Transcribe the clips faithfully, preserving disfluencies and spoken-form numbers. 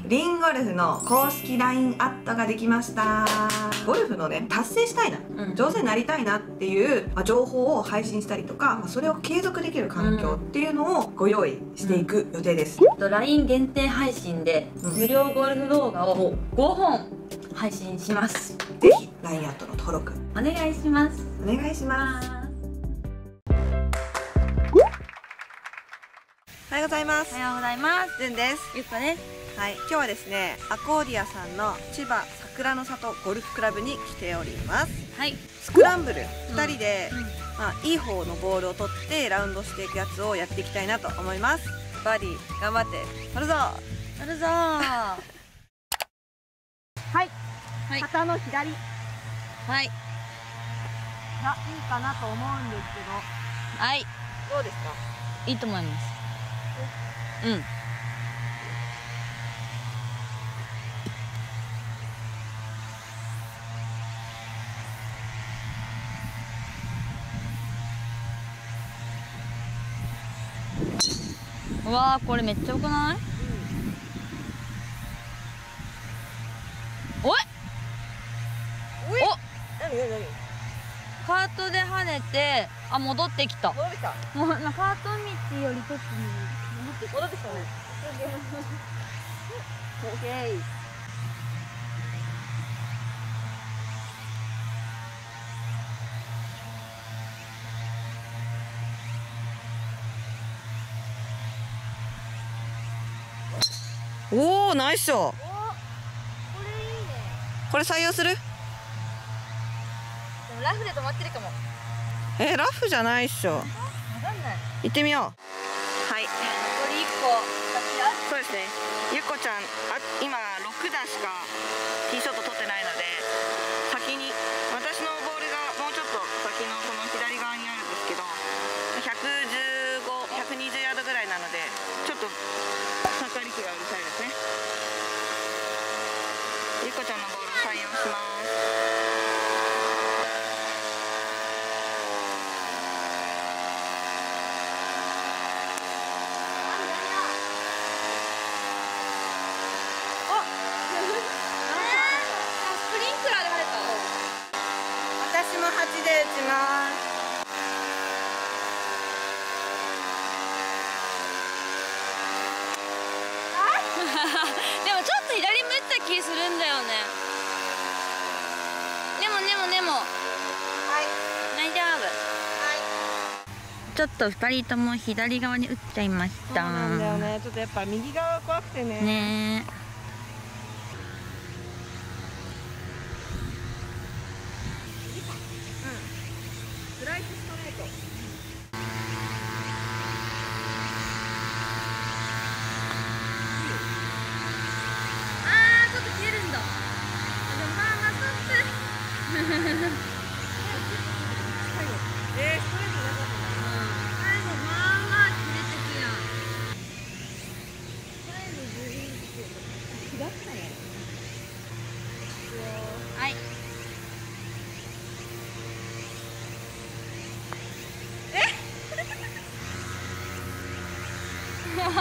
リンゴルフの公式 ライン アットができました。ゴルフのね、達成したいな、うん、上手になりたいなっていう、まあ、情報を配信したりとか、まあ、それを継続できる環境っていうのをご用意していく予定です。 うん、ライン 限定配信で、うん、無料ゴルフ動画をごほん配信します。 ぜひ ライン アットの登録お願いします。 お願いします。おはようございます。 おはようございます。 じゅんです。 ゆっこです。 はい、今日はですね、アコーディアさんの千葉桜の里ゴルフクラブに来ております。 はい。 スクランブルふたりで、 うんうん、 まあいい方のボールを取ってラウンドしていくやつをやっていきたいなと思います。バディ頑張って取るぞ。 取るぞー。はい。 はい。旗の左。 はい。 がいいかなと思うんですけど。 はい。 どうですか？ いいと思います。うん。うわー、これめっちゃ良くない？うん、おい。 おい。お。何何何？ カートで跳ねて、あ、戻ってきた。 戻ってきた。 もうカート道よりちょっと戻ってきた。 戻ってきたね。オッケー。おお、ナイスショット。これいいね。これ採用する？でもラフで止まってるかも。 えー、ラフじゃないっしょ。わかんない。 行ってみよう。はい。 残りいっこ。 そうですね。ゆっこちゃん、あ、今ろくだしかティーショット取ってないので、先に私のボールがもうちょっと先のこの左側にあるんですけど、ひゃくじゅうご、ひゃくにじゅうヤードぐらいなので、ちょっとかかり気がうるさいですね。ゆっこちゃんのボールを採用します。私もはちで打ちます。 でもちょっと左向いた気するんだよね。でもでもでも、はい、大丈夫。はい。ちょっと二人とも左側に打っちゃいました。 そうなんだよね。ちょっとやっぱ右側が怖くてね。 ねえ。 スライスストレート。 あー、ちょっと切れるんだ。でもまあまあストップ。 最後。えー、ストレートなかったな。 最後まあまあ切れてくやん。 最後グリーンって違ったね。 はい。あれあれ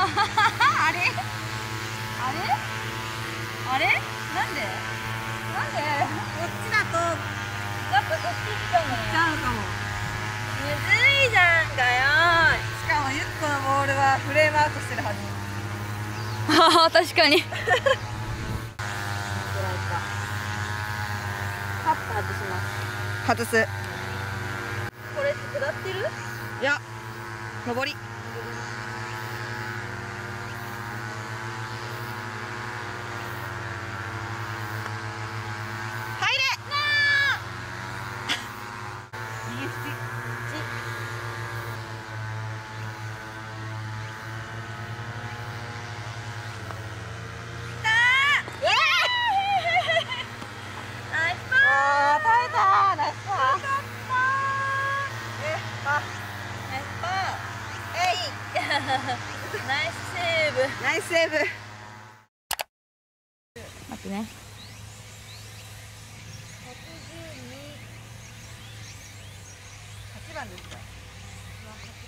あれなんでなんでこっちだとやっぱこっち行っちゃうのね。 ちゃうかも。 むずいじゃんかよーい。 しかもゆっこのボールはフレームアウトしてるはず。 はは確かに。カップ外します。 外す。 これ下ってる？ いや、上り。 ナイスセーブ。 ナイスセーブ。 待ってね。 はちばんですか。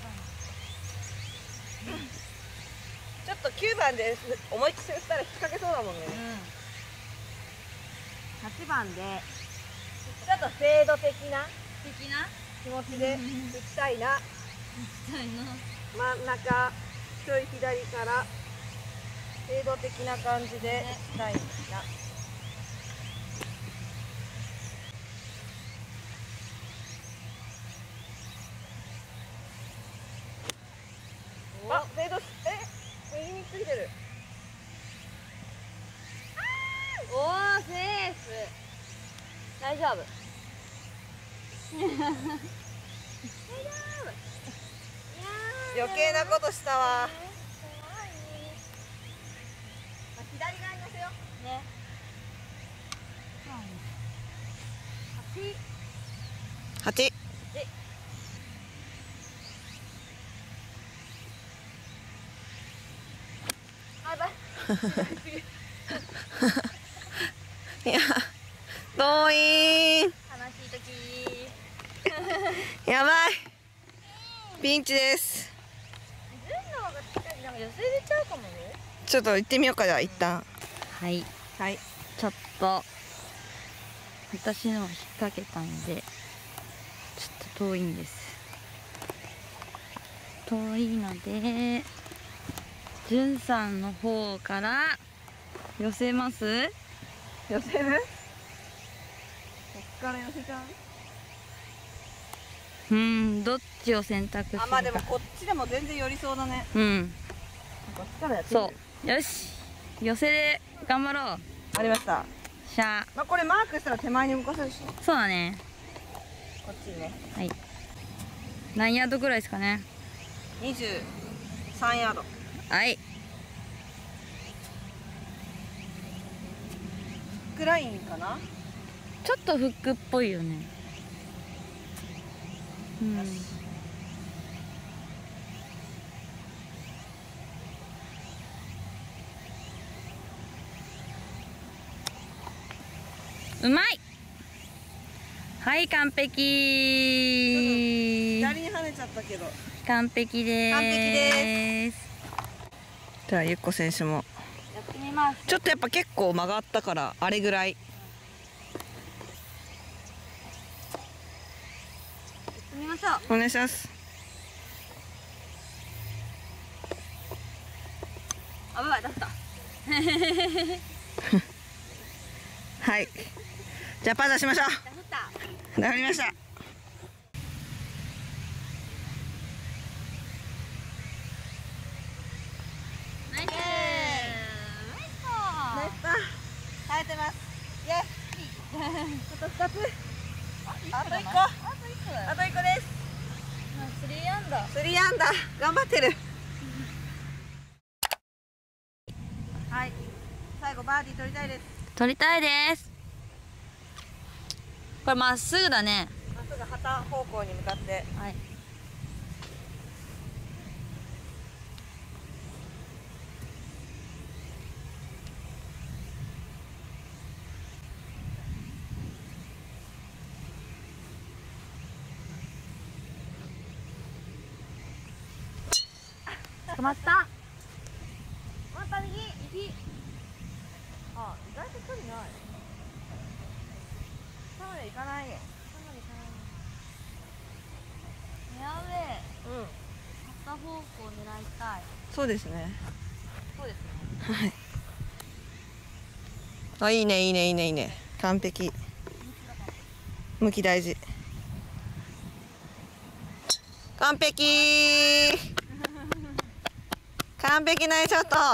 ちょっときゅうばんで思いっきり打ったら引っ掛けそうだもんね。 はちばんでちょっと精度的な的な気持ちで打ちたいな。 打ちたいな。 真ん中ちょい左から精度的な感じで打ちたいな。あ、精度え右についてる。 おー、セーフ。大丈夫。大丈夫。 余計なことしたわ。 左側に乗せよう。ね。 八。八。 あ、ばい。 いや、遠い。 悲しい時。 やばい。ピンチです。 順の方が近い、なんか寄せれちゃうかもね。 ちょっと行ってみようか、じゃあ一旦。 はい。 はい。 ちょっと。私のを引っ掛けたんで。ちょっと遠いんです。遠いので。じゅんさんの方から寄せます？ 寄せる？こっから寄せちゃう？ うん、どっちを選択するか。 あ、まあでもこっちでも全然寄りそうだね。 うん。 こっちからやってみる。 そう。よし。寄せで頑張ろう。 ありました。 しゃ。 まあこれマークしたら手前に動かせるし。 そうだね。 こっちにね。 はい。何ヤードぐらいですかね。 にじゅうさんヤード。 はい。 フックラインかな。 ちょっとフックっぽいよね。うん。うまい。はい、完璧。 左に跳ねちゃったけど。 完璧です。 完璧です。じゃあゆっこ選手も。 やってみます。 ちょっとやっぱ結構曲がったからあれぐらい。やってみましょう。 お願いします。 あ、ばば出した。 はい。じゃあパザしましょう。 出した。 わかりました。 ナイス。ナイス。 ナイスパー。耐えてます。イエス。あとふたつ。あといっこ。あといっこだよ。あといっこです。 スリーアンダー。 スリーアンダー。頑張ってる。はい。最後バーディー取りたいです。 取りたいです。これまっすぐだね。 まっすぐ旗方向に向かって。 はい。捕まった。 また右。 右。 あ、意外と距離ない。下まで行かないね。 フェアウェイ。 うん。 片方向狙いたい。 そうですね。 そうですね。 はい。あ、いいね、いいね、いいね、いいね。完璧。向き大事。完璧。完璧ナイスショット。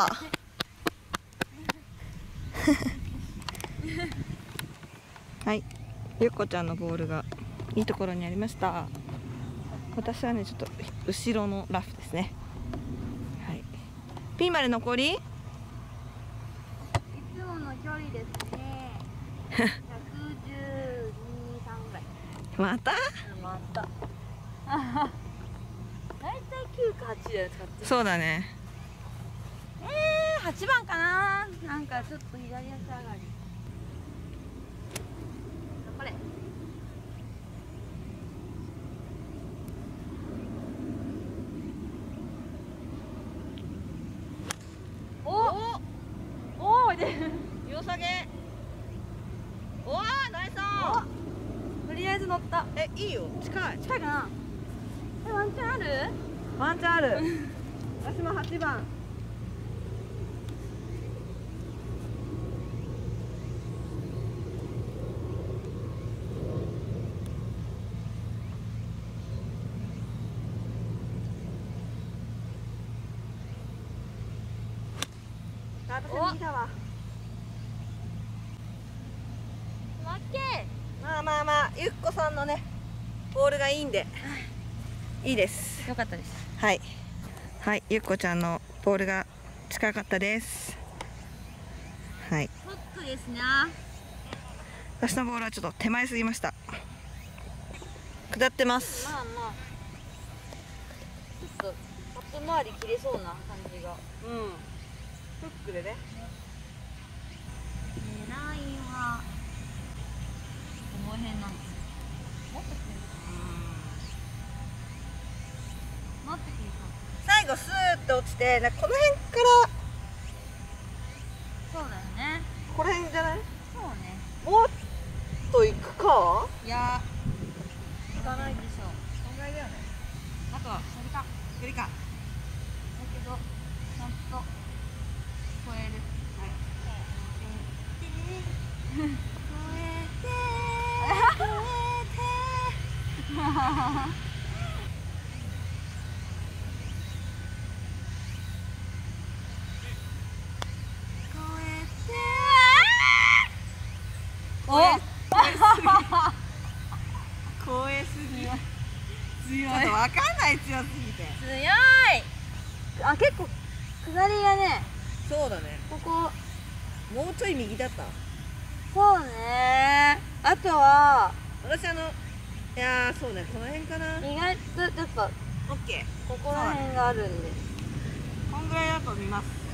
はい、ゆっこちゃんのボールがいいところにありました。私はね、ちょっと後ろのラフですね。はい。ピンまで残り？ いつもの距離ですね。ひゃくじゅうに、さんぐらい。 また？ また。だいたいきゅうかはちで使ってる。 そうだね。 えー、はちばんかな。なんかちょっと左足上がり。頑張れ。おおおおでよさげ。おお、ナイスオン。 とりあえず乗った。 え、いいよ、近い。 近いかな。え、ワンチャンある？ ワンチャンある。私もはちばん。私右だわ。 まっけ。 まあまあまあ、ゆっこさんのね、ボールがいいんで。いいです。 よかったです。 はい。はい、ゆっこちゃんのボールが近かったです。はい。 ホットですね。 私のボールはちょっと手前すぎました。下ってます。 まあまあ。ちょっと、カップ周り切れそうな感じが。 うん。フックでね。 狙いはこの辺なんですよ。もっと切れる。もっと切れそう。 最後スーッと落ちて、なんかこの辺からそうだよね。 この辺じゃない？ そうね。 もっと行くか？ いや、行かないでしょう。 こんぐらいだよね。 あとは距離か。 距離か。 だけどちゃんと超える。はい。超えて超えて超えて。お。 超えすぎ。強い。ちょっとわかんない、強すぎて。 強い。あ、結構下りがね。 そうだね。 ここ。 もうちょい右だった。 そうね。あとは。 私あの。いやー、そうね、この辺かな。 意外とちょっと。 オッケー。 ここら辺があるんで。 こんぐらいだと見ます。 うん。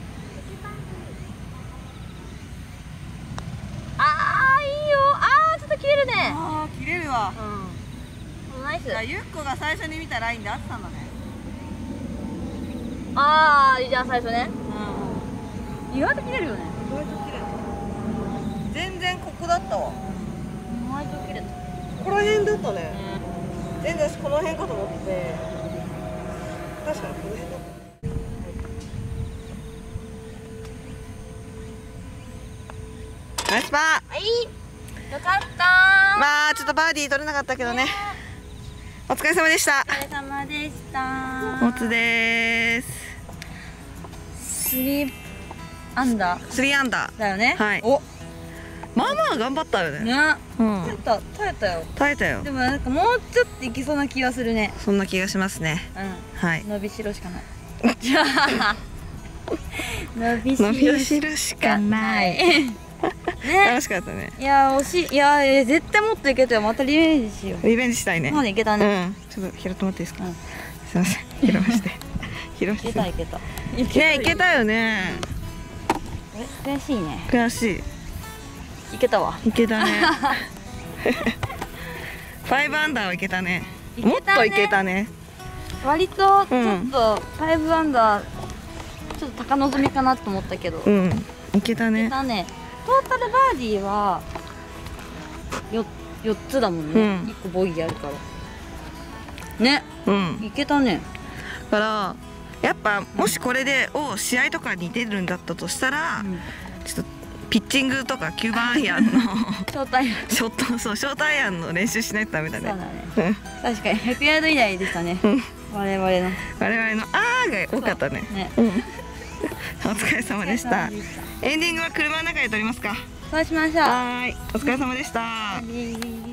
ああ、いいよ。ああ、ちょっと切れるね。 ああ、切れるわ。 うん。ナイス。 ゆっこが最初に見たラインで合ってたんだね。 ああ、じゃあ最初ね。 うん。 意外と切れるよね。 意外と切れた。全然ここだったわ。 意外と切れた。 ここら辺だったね。うん、全然私この辺かと思って。確かにこの辺だった。ナイスパー。 はい。よかったー。 まあちょっとバーディー取れなかったけどね。お疲れ様でした。 お疲れ様でした。 おつでーす。 スリーアンダー。 スリーアンダー。 だよね。 はい。 お。 まあまあ頑張ったよね。 ね。 うん。 耐えた、耐えたよ。 耐えたよ。 でもなんかもうちょっといきそうな気がするね。 そんな気がしますね。 うん。 はい。 伸びしろしかない。伸びしろ。 伸びしろしかない。ね、楽しかったね。 いや惜しい。いやえ絶対もっといけたよ。またリベンジしよう。 リベンジしたいね。 まだいけたね。 うん。ちょっと拾ってもらっていいですか。すいません。拾わして。拾わして。いけたいけた。 ねいけたよね。 え悔しいね。 悔しい。 いけたわ。 いけたね。ファイブアンダーはいけたね。もっといけたね。 割とちょっとファイブアンダーちょっと高望みかなと思ったけど。 うん。いけたね。 いけたね。トータルバーディーはよっつだもんね、うん、いっこボギーあるからね、うん、いけたね。 だからやっぱもしこれでを試合とかに出るんだったとしたら、うん、ちょっとピッチングとかきゅうばんアイアンのショートアイアンショートそうショートアイアンの練習しないとダメだね。 そうだね確かにひゃくヤード以内でしたね、うん、我々の我々のあーが多かったね。ね、うん、お疲れ様でした。エンディングは車の中で撮りますか。 そうしましょう。 はい、お疲れ様でした。